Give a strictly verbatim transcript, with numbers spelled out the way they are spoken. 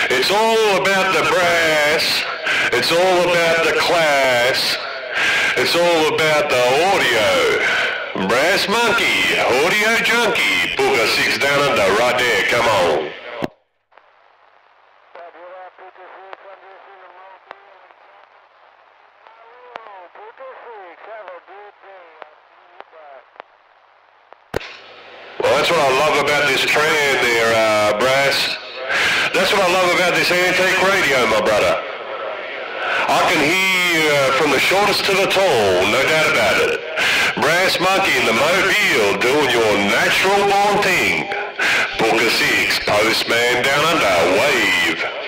It's all about the brass. It's all about the class. It's all about the audio. Brass monkey, audio junkie. Book a six down under right there. Come on. Well, that's what I love about this trend there, uh, Brass. That's what I love about this antique radio, my brother. I can hear uh, from the shortest to the tall, no doubt about it. Brass Monkey in the Mobile doing your natural born thing. Book a six, postman down under, wave.